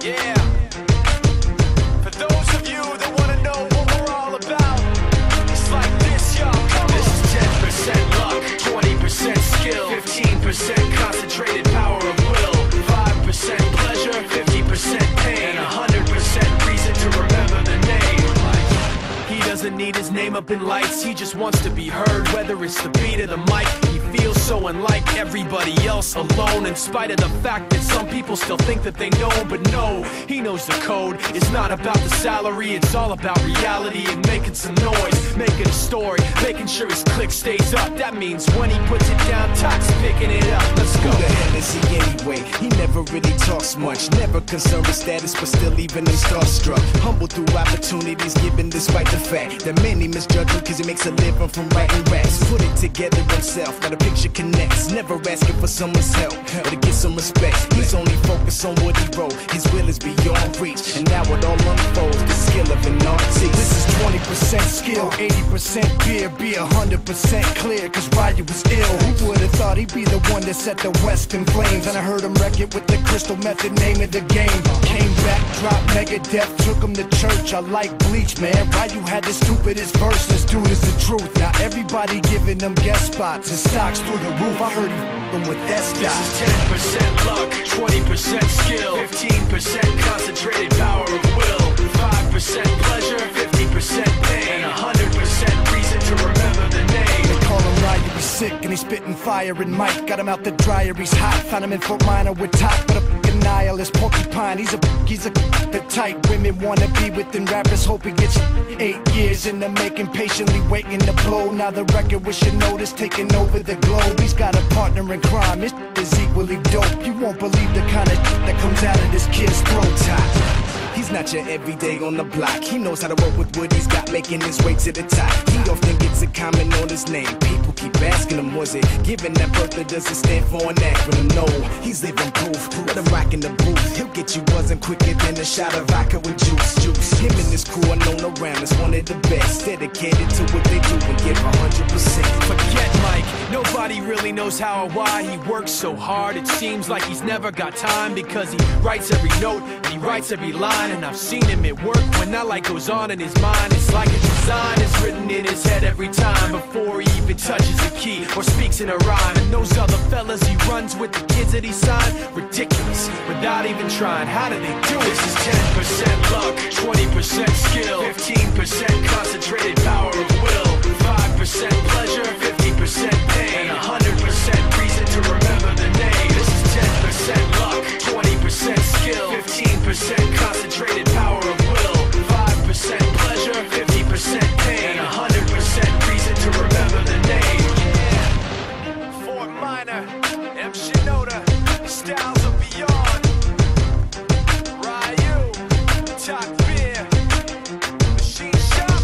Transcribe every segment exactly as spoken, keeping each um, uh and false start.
Yeah. For those of you that want to know what we're all about, it's like this, y'all. This is ten percent luck, twenty percent skill, fifteen percent concentrated power of will, five percent pleasure, fifty percent pain, and one hundred percent reason to remember the name. He doesn't need his name up in lights, he just wants to be heard, whether it's the beat of the mic. He feels so unlike everybody else, alone, in spite of the fact that some people still think that they know. But no, he knows the code. It's not about the salary, it's all about reality and making some noise, making a story, making sure his click stays up. That means when he puts it down, Tox picking it up. Let's go. Who the hell is he anyway? He never really talks much, never concerned with status, but still leaving him starstruck. Humble through opportunities given despite the fact that many misjudge him cause he makes a living from writing raps. Put it together himself, now the picture connects, never asking for someone's help or to get some respect. He's only focused on what he wrote, his will is beyond reach, and now it all unfolds, the skill of an artist. This is twenty percent skill, eighty percent beer, be one hundred percent clear, cause Ryu was ill. Who would've thought he'd be the one that set the West in flames? And I heard him wreck it with the Crystal Method, name of the game. Came back, dropped Megadeth, took him to church. I like Bleach, man. Ryu had the stupidest verse, this dude is the truth. Now everybody giving them guest spots and stocks through the roof. I heard he f***ing with that stock. This is ten percent luck, twenty percent skill, fifteen percent concentrated power of will, five percent pleasure, fifty percent pain, and one hundred percent reason to remember the name. They call him Ryu, he's sick and he's spitting fire and Mike got him out the dryer, he's hot. Found him in Fort Minor with top, but a f***ing nihilist porcupine. He's a he's a the type women wanna be within rappers, hope he gets eight years in the making, patiently waiting to blow. Now the record with your notice taking over the globe. He's got a partner in crime, his is equally dope. You won't believe the kind of that comes out of this kid's throat. Top. He's not your everyday on the block. He knows how to work with what he's got, making his way to the top. He often gets a comment on his name. People keep asking him, was it given that birth or does it stand for an acronym? No, he's living proof. Let him rock in the booth. He'll get you buzzing quicker than a shot of vodka with juice. Juice. Him and his crew are known around as one of the best, dedicated to what they do and give one hundred percent. Forget Mike, nobody really knows how or why he works so hard. It seems like he's never got time because he writes every note and he writes every line. And I've seen him at work when that light goes on in his mind. It's like a design is written in his head every time before he even touches a key or speaks in a rhyme. And those other fellas he runs with, the kids that he signed, ridiculous, without even trying. How do they do it? This is ten percent luck, twenty percent skill, fifteen percent concentrated power of will, five percent pleasure, fifty percent pain, and one hundred percent reason to remember the name. This is ten percent luck, twenty percent skill, fifteen percent concentrated power of will, five percent pleasure, fifty percent pain, and one hundred percent reason to remember the name. Yeah. Fort Minor, M. Shinoda, Styles of Beyond, Ryu, Talk Beer, Machine Shop.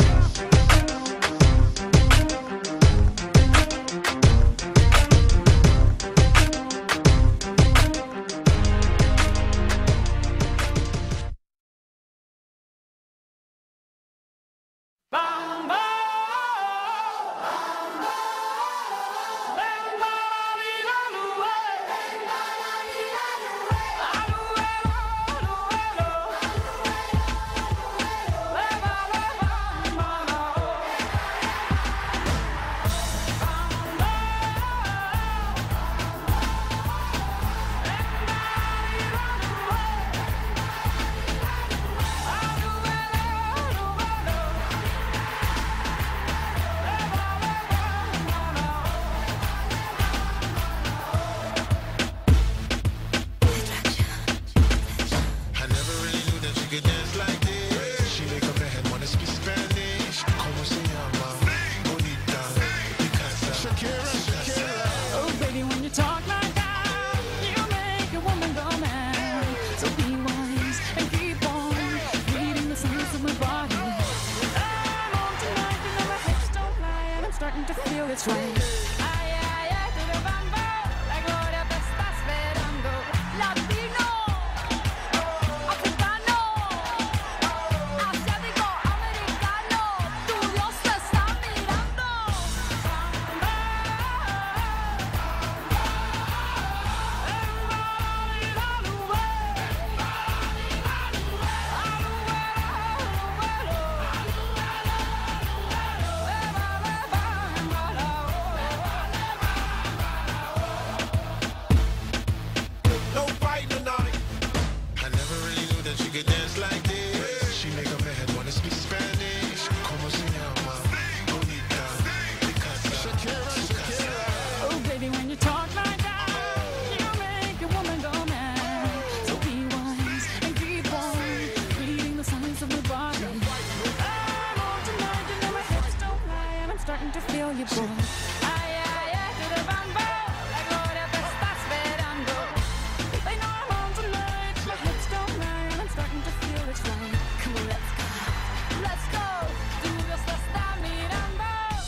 It's right. Ay, ay, ay, to the bambo, la gloria te está esperando. Latino, africano, asiático, americano, tu Dios te está mirando. dance like this. She make a man wanna speak Spanish. Como se llama? Bonita. Shakira, Shakira. Oh, baby, when you talk like that, you make a woman go mad. So be wise and keep on reading the signs of my body. I'm on tonight, you know my hips don't lie, and I'm starting to feel you, boy. Ay, ay, ay, to the bambo, la gloria te está esperando. They know I'm on tonight, my hips don't lie, and I'm starting to feel it's right. Come on, let's go, let's go. Tú Dios te está mirando.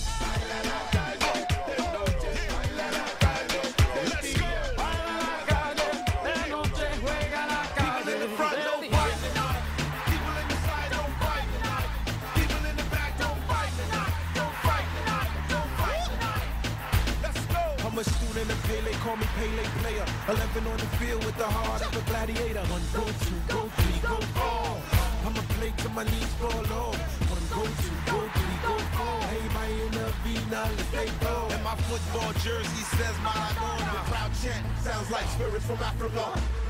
I'm a student of Pele, call me Pele player. Eleven on the field with the heart of a gladiator. One, go, two, go, three, go, four. I'ma play till my knees fall off. One, go, two, go, three, go, four. Hey, my inner Vina, let's stay go. And my football jersey says Maradona. The crowd chant sounds like spirits from Africa.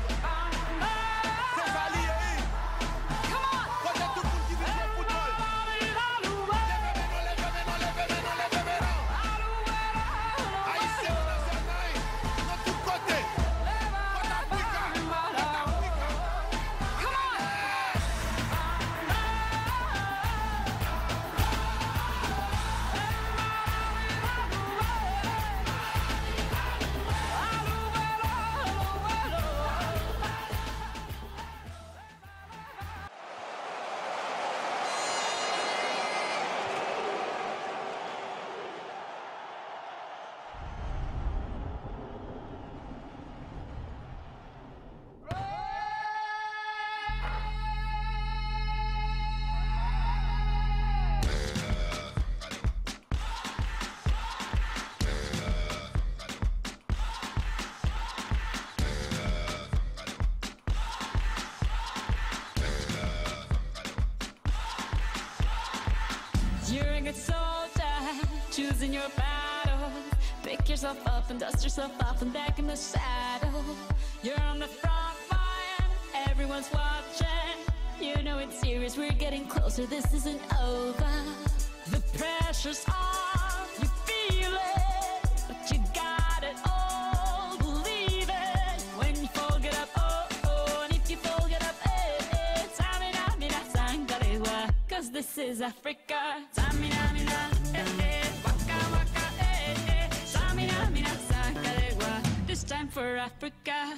You're a good soldier, choosing your battle. Pick yourself up and dust yourself off and back in the saddle. You're on the front line, everyone's watching. You know it's serious, we're getting closer, this isn't over. The pressure's on, you feel it, but you got it all, believe it. When you fall, get up, oh, oh, and if you fall, get up, eh, eh. Tamina, mina, sangalewa, cause this is Africa. Tamina, mina, eh, eh, waka, waka, eh, eh. Tamina, mina, sangalewa, this time for Africa.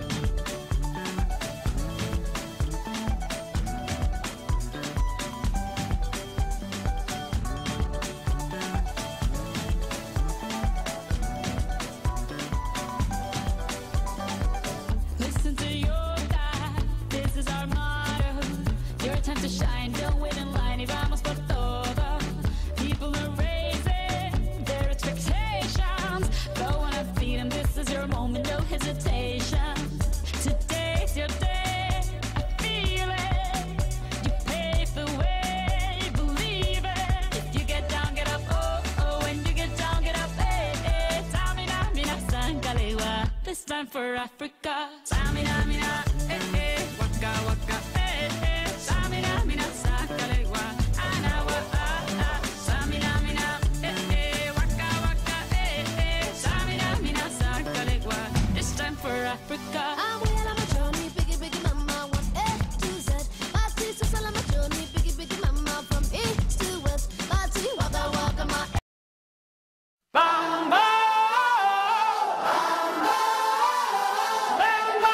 Listen to your dad, this is our motto. Your time to shine, don't wait in line, y vamos por todo. People are raising their expectations. Go on a feed and this is your moment, no hesitation. Today's your day, I feel it. You pave the way, believe it. If you get down, get up, oh, oh. When you get down, get up, eh, eh. Tamina, mina, sangalewa, this time for Africa. Tamina, mina, eh, eh. Waka, waka, eh, eh. Tamina, mina, sangalewa, anawa, ah, ah. Tamina, mina, eh, eh. Waka, waka, eh, eh. Tamina, mina, sangalewa, this time for Africa. I'm well on my journey, biggie, biggie mama, one A to Z. My sister's all on my journey, biggie, biggie mama, from east to west. My tea, waka, waka, my Bamba, bamba, bamba.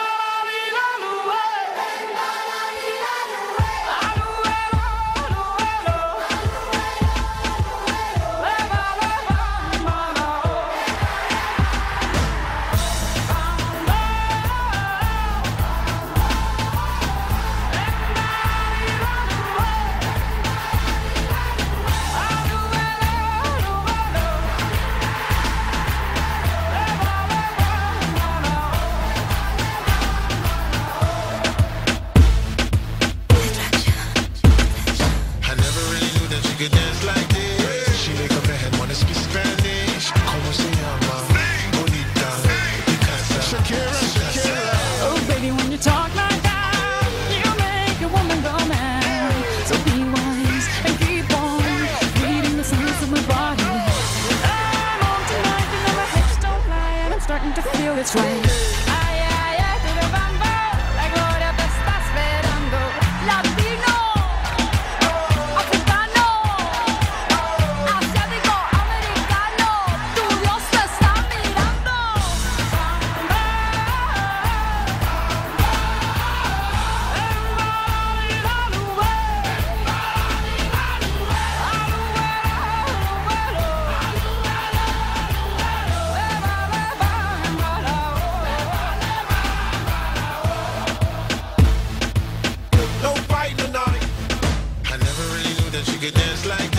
it's right. Ay, ay, ay, to the bambo, la gloria te está esperando. Latino, africano, asiático, americano, tu Dios te está mirando. No fighting tonight. I never really knew that you could dance like that.